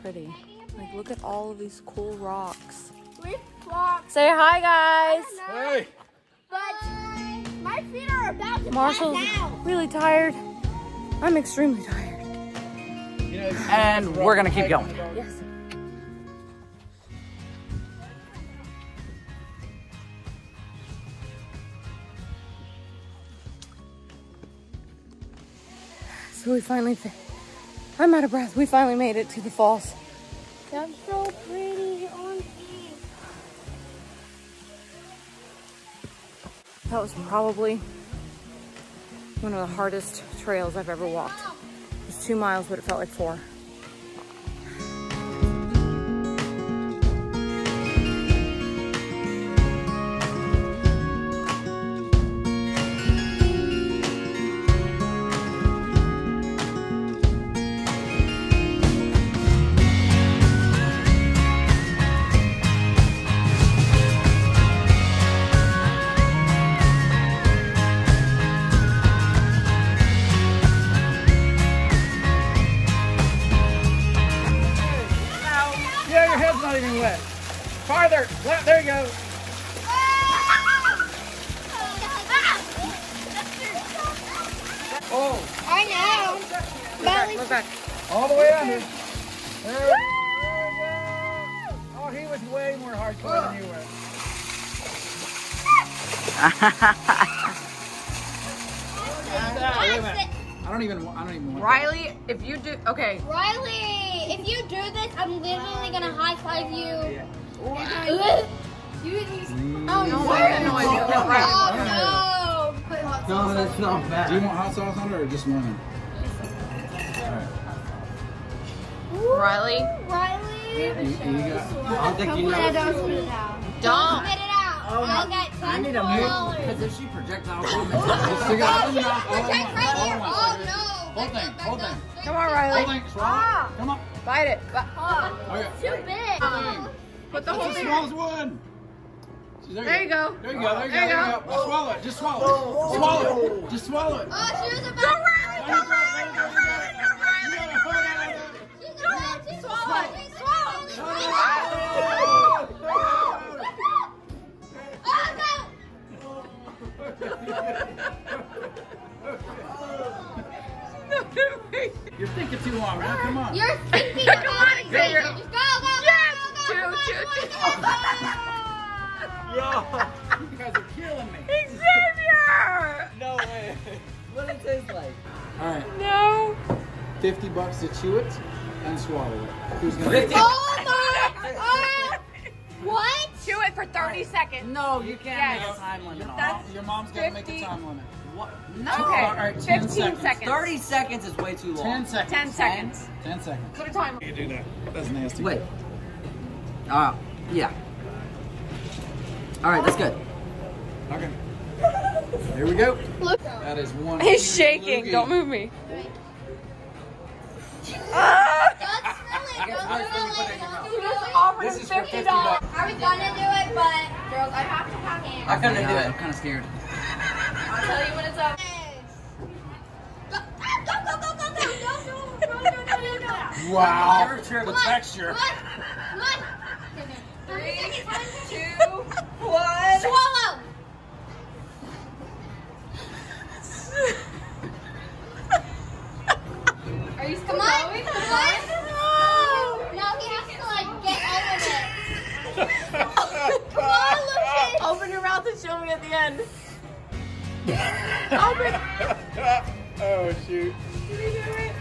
pretty. Like, look at all of these cool rocks. Flip-flops. Say hi, guys. Hey. But my feet are about to Marshall's pass out. really tired. I'm extremely tired. And we're gonna keep going. Yes. So we finally, I'm out of breath. We finally made it to the falls. That's so pretty on me. That was probably one of the hardest trails I've ever walked. It was 2 miles, but it felt like 4. Not even wet. Farther. There you go. Oh. I know. Look back. All the way under. There we go. Oh, he was way more hardcore than you were. Wait a minute. I don't even want Riley, if you do, okay. Riley, if you do this, I'm literally gonna high five you. Yeah. Oh No, that noise. no! No, that's not bad. Do you want hot sauce on it or just lemon? Riley. Riley! You got. I'll take you Hopefully I now. don't spit it out. Don't. Spit it out. I'll get $10. I need a because if she projectile vomits. Just stick it out in the mouth. Project right here. Oh no! Whole thing. Whole thing. Come on, Riley. Whole thing. Swallow. Come on. Bite it. Okay. Too big. Put the whole That's the thing. smallest one. There you go. There you go. There you go. There you go. Now swallow it. Just swallow it. Swallow it. Just swallow it. Oh, she was about to. Go, Riley. Go, Riley. She's swallowed. She's swallowed. You're thinking too long, man. Come on. You're thinking about it. There you go. Just go. You guys are killing me. Xavier! No way. What does it taste like? All right. No. $50 to chew it and swallow it. Who's gonna do it? Oh my! What? Chew it for 30 seconds. No, you can't Yes. make a time limit on That's it. Your mom's got to make a 50. time limit. What? No. Okay. All right, 10 15 seconds. 30 seconds is way too long. 10 seconds. 10 seconds. 10 seconds. Put a timer. You do that. That's nasty. Wait. Yeah. All right, that's good. Okay. Here we go. Look. That is one. He's huge shaking. loogie. Don't move me. This is for $50. I was gonna do it, but girls, I have to have hands. I couldn't do it. I'm kind of scared. I'll tell you when it's up. Go. Wow. Sure. The texture. Come on. 3, 2, 1. Swallow. Are you still Come on. going? Come on. No, he has to like get over it. Come on, Lucas. Open your mouth and show me at the end. Oh, shoot. Can you do it?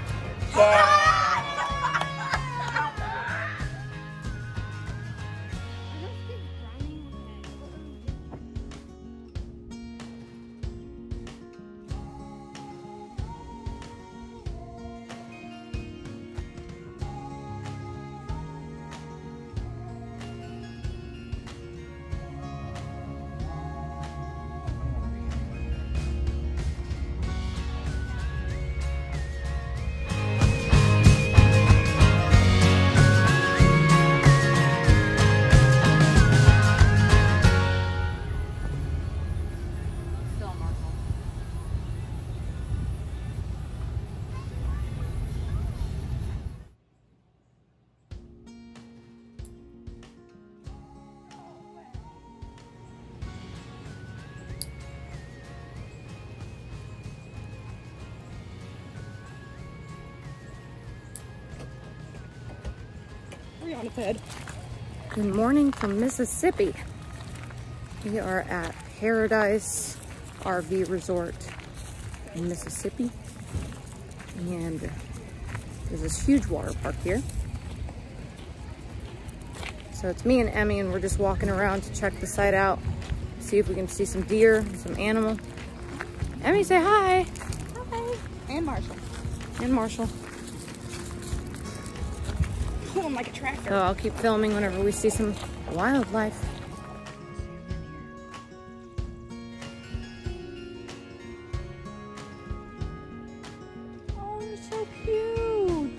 bed. Good morning from Mississippi. We are at Paradise RV Resort in Mississippi. And there's this huge water park here. So it's me and Emmy, and we're just walking around to check the site out, see if we can see some deer, some animal. Emmy, say hi. Hi. And Marshall. And Marshall. Pulling like a tractor. So I'll keep filming whenever we see some wildlife. Oh, you're so cute.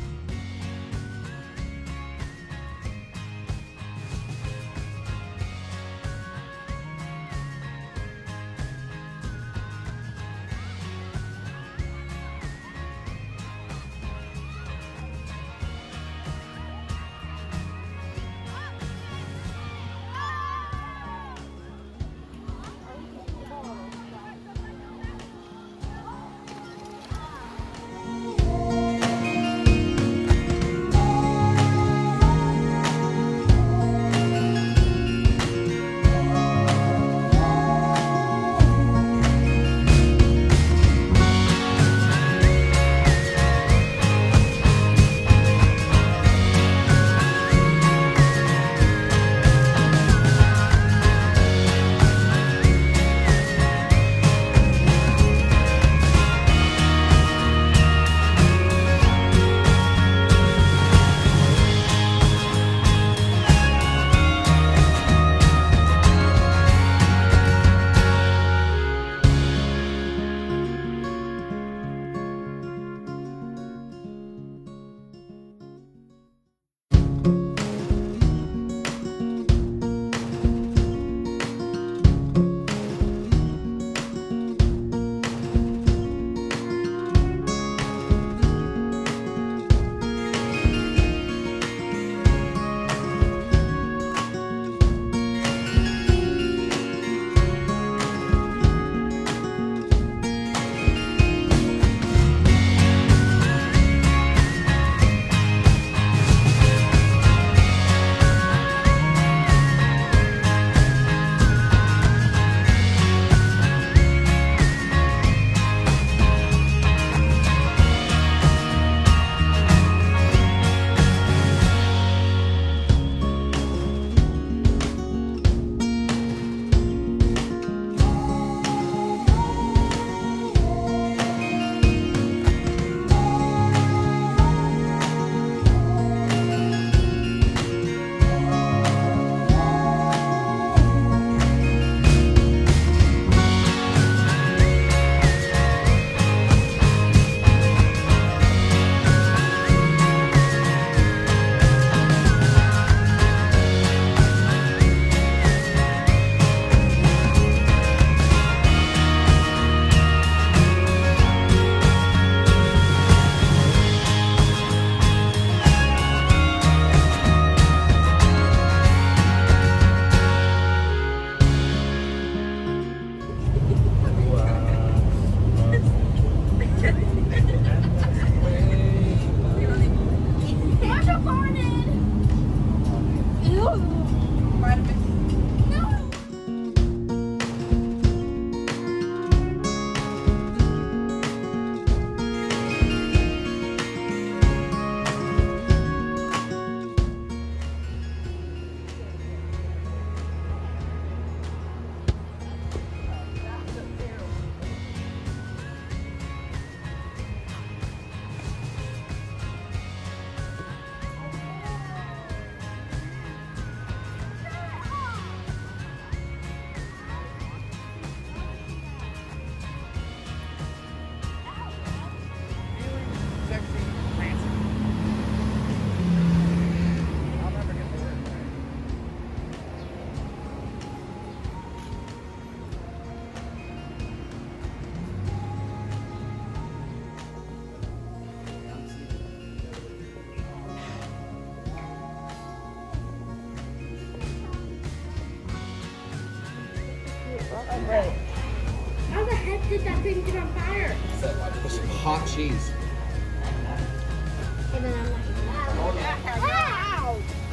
How the heck did that thing get on fire? It's hot cheese. And then I'm like, wow. Wow.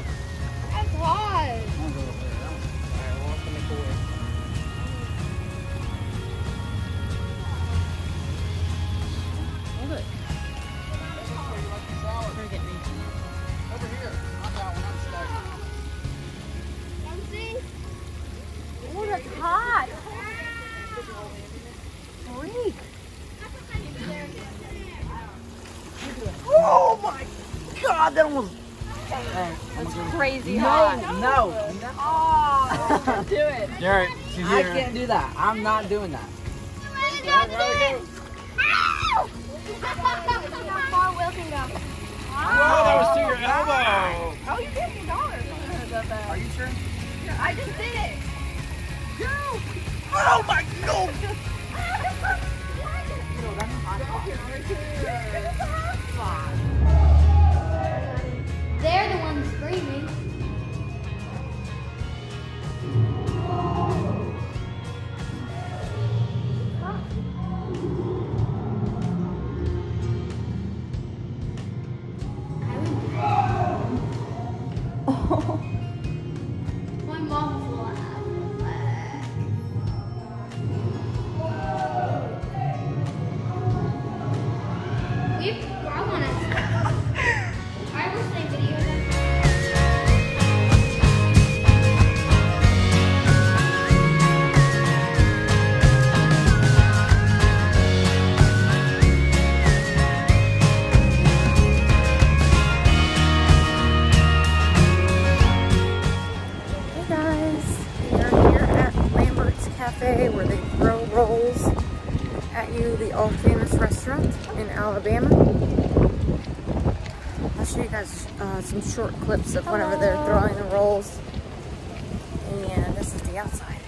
Oh, look. They're getting me. Over here. Not that one. I'm stuck. Oh, that's hot. Freak. Oh my God, that almost. That's crazy No, hot. no. Oh, do it. All right. She's I here. can't do that. I'm not doing that. How far Will can go. Oh, that was to your elbow. Oh, you gave me $1. Are you sure? I just did it. Oh my God. They're the ones screaming. My mom's I want to. I wish they videoed it. Hey guys, we are here at Lambert's Cafe where they throw rolls at you, the all-famous restaurant in Alabama. I'll show you guys some short clips of whenever they're throwing the rolls. And this is the outside.